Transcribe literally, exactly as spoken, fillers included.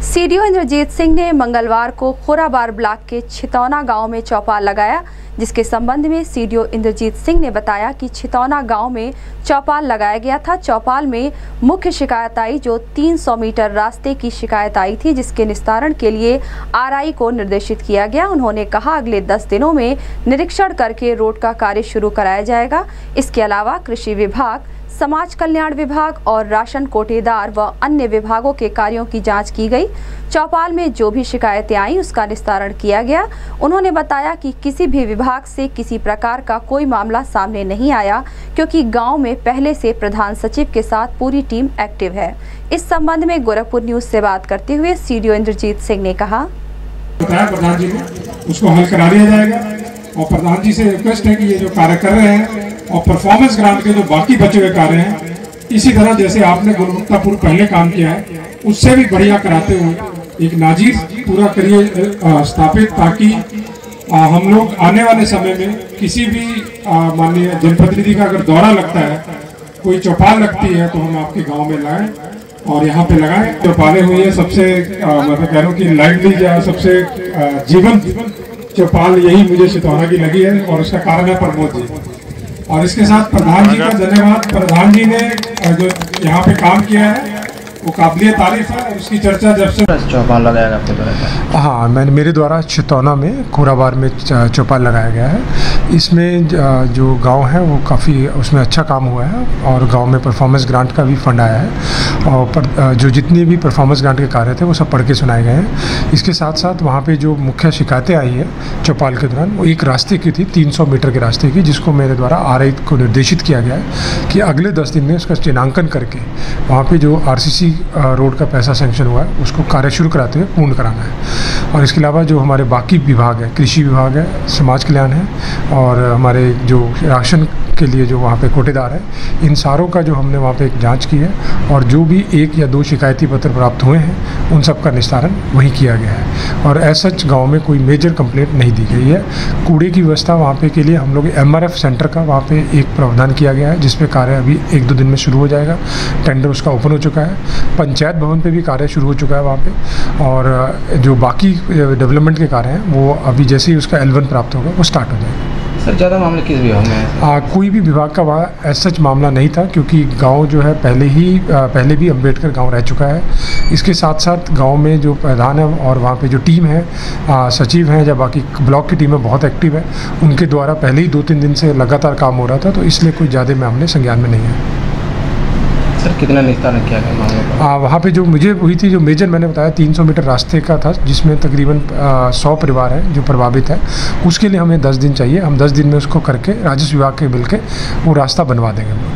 CDO Indrajit Singh ने मंगलवार को खोराबार ब्लॉक के छितौना गांव में चौपाल लगाया, जिसके संबंध में सीडीओ इंद्रजीत सिंह ने बताया कि छितौना गांव में चौपाल लगाया गया था। चौपाल में मुख्य शिकायत आई जो तीन सौ मीटर रास्ते की शिकायत आई थी, जिसके निस्तारण के लिए आरआई को निर्देशित किया गया। उन्होंने कहा अगले दस दिनों में निरीक्षण करके रोड का कार्य शुरू कराया जाएगा। इसके अलावा कृषि विभाग, समाज कल्याण विभाग और राशन कोटेदार व अन्य विभागों के कार्यों की जांच की गई। चौपाल में जो भी शिकायतें आई उसका निस्तारण किया गया। उन्होंने बताया कि किसी भी विभाग से किसी प्रकार का कोई मामला सामने नहीं आया, क्योंकि गांव में पहले से प्रधान सचिव के साथ पूरी टीम एक्टिव है। इस संबंध में गोरखपुर न्यूज से बात करते हुए सीडीओ इंद्रजीत सिंह ने कहा, प्रधान जी ने उसको हल करा दिया जाएगा और प्रधान जी से रिक्वेस्ट है कि ये जो कार्य कर रहे हैं और परफॉर्मेंस ग्रांट के जो बाकी बचे हुए कार्य हैं, इसी तरह जैसे आपने गुणवत्तापूर्ण पहले काम किया है उससे भी बढ़िया कराते हुए एक नाजीर पूरा करिए स्थापित, ताकि आ, हम लोग आने वाले समय में किसी भी माननीय जनप्रतिनिधि का अगर दौरा लगता है, कोई चौपाल लगती है, तो हम आपके गाँव में लाएं और यहाँ पे लगाएं। चौपालें हुई है सबसे मैं कह रहा हूँ कि लाइवली जो सबसे जीवन चौपाल यही मुझे छितौना की लगी है और उसका कारण है प्रमोद जी। और इसके साथ प्रधान जी का धन्यवाद। प्रधान जी ने जो यहाँ पे काम किया है वो काबिलियत तारीफ है और उसकी चर्चा जब से चौपाल लगाया आपके द्वारा। हाँ, मैंने मेरे द्वारा छितौना में खोराबार में चौपाल लगाया गया है। इसमें जो गांव है वो काफ़ी उसमें अच्छा काम हुआ है और गांव में परफॉर्मेंस ग्रांट का भी फंड आया है और पर, जो जितने भी परफॉर्मेंस ग्रांट के कार्य थे वो सब पढ़ के सुनाए गए हैं। इसके साथ साथ वहाँ पे जो मुख्य शिकायतें आई है चौपाल के दौरान, वो एक रास्ते की थी, तीन सौ मीटर के रास्ते की, जिसको मेरे द्वारा आर आई को निर्देशित किया गया है कि अगले दस दिन में उसका चिन्हांकन करके वहाँ पर जो आर सी सी रोड का पैसा सेंक्शन हुआ है उसको कार्य शुरू कराते हुए पूर्ण कराना है। और इसके अलावा जो हमारे बाकी विभाग है, कृषि विभाग है, समाज कल्याण है और हमारे जो राशन के लिए जो वहाँ पे कोटेदार है, इन सारों का जो हमने वहाँ पे एक जांच की है और जो भी एक या दो शिकायती पत्र प्राप्त हुए हैं उन सब का निस्तारण वहीं किया गया है और ऐसा सच गाँव में कोई मेजर कंप्लेंट नहीं दी गई है। कूड़े की व्यवस्था वहाँ पे के लिए हम लोग एम आर एफ सेंटर का वहाँ पे एक प्रावधान किया गया है, जिसपे कार्य अभी एक दो दिन में शुरू हो जाएगा। टेंडर उसका ओपन हो चुका है। पंचायत भवन पे भी कार्य शुरू हो चुका है वहाँ पे और जो बाकी डेवलपमेंट के कार्य हैं वो अभी जैसे ही उसका एल वन प्राप्त होगा वो स्टार्ट हो जाएगा। सर, ज़्यादा मामले किस विभाग में है? आ, कोई भी विभाग का वहाँ ऐसा सच मामला नहीं था, क्योंकि गांव जो है पहले ही आ, पहले भी अम्बेडकर गांव रह चुका है। इसके साथ साथ गांव में जो प्रधान है और वहाँ पे जो टीम है, आ, सचिव हैं या बाकी ब्लॉक की टीम है बहुत एक्टिव है, उनके द्वारा पहले ही दो तीन दिन से लगातार काम हो रहा था, तो इसलिए कोई ज़्यादा मामले संज्ञान में नहीं है। सर, कितना निस्तारण किया गया मामलों का? आ, वहाँ पे जो मुझे हुई थी, जो मेजर मैंने बताया तीन सौ मीटर रास्ते का था, जिसमें तकरीबन सौ परिवार हैं जो प्रभावित है। उसके लिए हमें दस दिन चाहिए। हम दस दिन में उसको करके राजस्व विभाग के मिल के वो रास्ता बनवा देंगे।